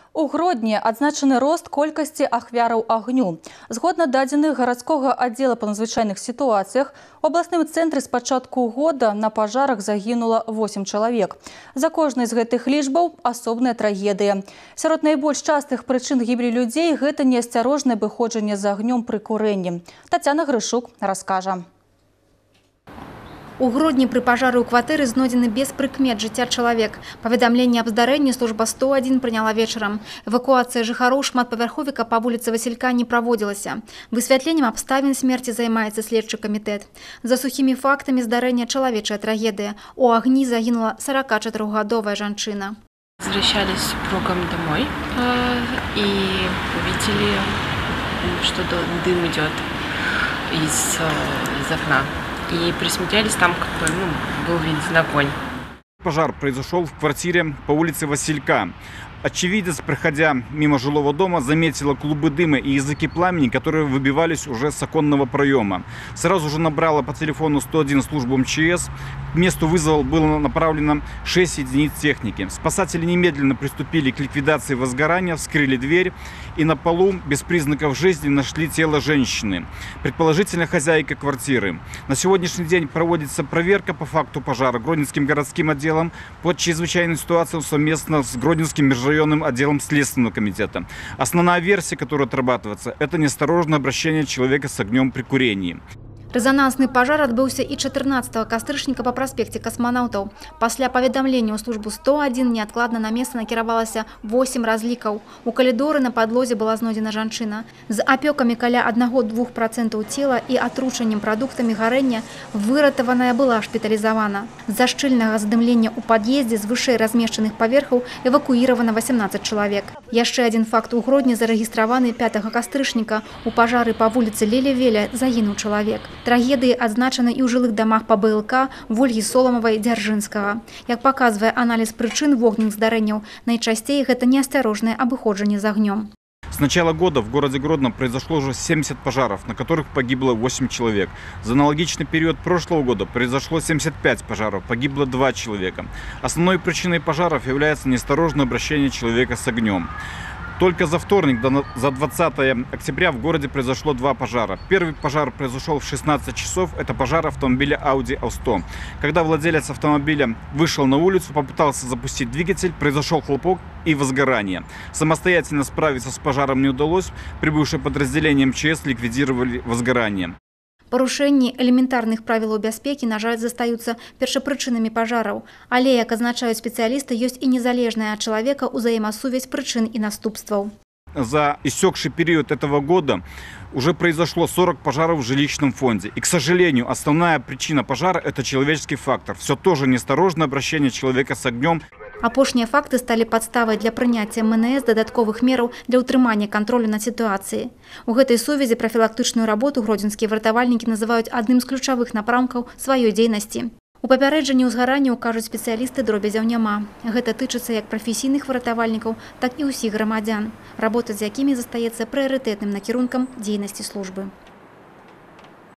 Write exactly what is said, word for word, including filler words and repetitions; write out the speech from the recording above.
У Гродні адзначаны рост колькасці ахвяраў агню. Згодна дадзеных гарадскога аддзела па надзвычайных сітуацыях, у абласным цэнтры з пачатку года на пажарах загінула восем чалавек. За кожнай з гэтых лічбаў асобныя трагедыі. Сярод найбольш частых прычын гібелі людзей гэта неасцярожнае выходжанне з агнём пры курэнні. Тацяна Грышук раскажа. У Гродні пры пажары ў кватэры знойдзены без прыкмет жыцця чалавек. Паведамленне аб здарэнні служба сто адзін прыняла вечарам. Эвакуацыя жыхароў шматпавярховіка па вуліцы Васілька не праводзілася. Высвятленнем абставін смерці займаецца следчы камітэт. За сухімі фактамі здарэння чалавечая трагедыя. У агні загінула сорокачатырохгадовая жанчына. Возвращались с супругом домой э, и увидели, что дым идет из, из окна. И присмотрелись, там как бы, ну, был виден огонь. Пожар произошел в квартире по улице Василька. Очевидец, проходя мимо жилого дома, заметила клубы дыма и языки пламени, которые выбивались уже с оконного проема. Сразу же набрала по телефону сто один службу эм че эс. К месту вызова было направлено шесть единиц техники. Спасатели немедленно приступили к ликвидации возгорания, вскрыли дверь и на полу без признаков жизни нашли тело женщины, предположительно хозяйка квартиры. На сегодняшний день проводится проверка по факту пожара Гродненским городским отделом под чрезвычайной ситуацией совместно с Гродненским межрайонным отделом Следственного комитета. Основная версия, которая отрабатывается, это неосторожное обращение человека с огнем при курении. Рэзанансны пажар адбыўся і чатырнаццатага кастрычніка па праспекце касманаўтаў. Пасля паведамлення ў службу сто адзін неадкладна на месца накіравалася восем разлікаў. У калідоры на падлозе была знойдзена жанчына. З апёкамі каля аднаго-двух працэнтаў цела і атручаннем прадуктамі гарэння выратаваная была шпіталізавана. З-за шчыльнага задымлення ў пад'ездзе з вышэй размешчаных паверхаў эвакуіравана восемнадцаць чалавек. Яшчэ адзін факт у Гродні зарэгістраваны пятага кастрычніка. У пажары па вуліцы Леля-Веля загінуў чалавек. Трагедыі адзначаны і ў жылых дамах па бэ эл ка Вольгі Соламавай, Дзяржынскага. Як паказвае аналіз прычын вогненных здарэнняў, найчасцей гэта неасцярожнае абыходжанне з агнём. С начала года в городе Гродно произошло уже семьдесят пожаров, на которых погибло восемь человек. За аналогичный период прошлого года произошло семьдесят пять пожаров, погибло два человека. Основной причиной пожаров является неосторожное обращение человека с огнем. Только за вторник, за двадцатое октября, в городе произошло два пожара. Первый пожар произошел в шестнадцать часов. Это пожар автомобиля Audi а сто. Когда владелец автомобиля вышел на улицу, попытался запустить двигатель, произошел хлопок и возгорание. Самостоятельно справиться с пожаром не удалось. Прибывшие подразделения эм че эс ликвидировали возгорание. Парушэнні элементарных правілаў бяспекі, на жаль, застаюцца першапрычынамі пажараў. Але, як азначаюць спецыялісты, ёсць і незалежная ад чалавека ўзаемасувязь прычын і наступстваў. За истекший период этого года уже произошло сорок пожаров в жилищном фонде. И, к сожалению, основная причина пожара – это человеческий фактор. Все тоже неосторожное обращение человека с огнем. Апошнія факты сталі падставай для прыняцця эм эн эс дадатковых мераў для ўтрымання кантролю над сітуацыяй. У гэтай сувязі прафілактычную работу гродзенскія выратавальнікі называюць адным з ключавых напрамкаў сваёй дзейнасці. У папярэджанні ўзгаранняў, кажуць спецыялісты, дробязяў няма. Гэта тычыцца як прафесійных выратавальнікаў, так і ўсіх грамадзян, работа з якімі застаецца прыярытэтным накірункам дзейнасці службы.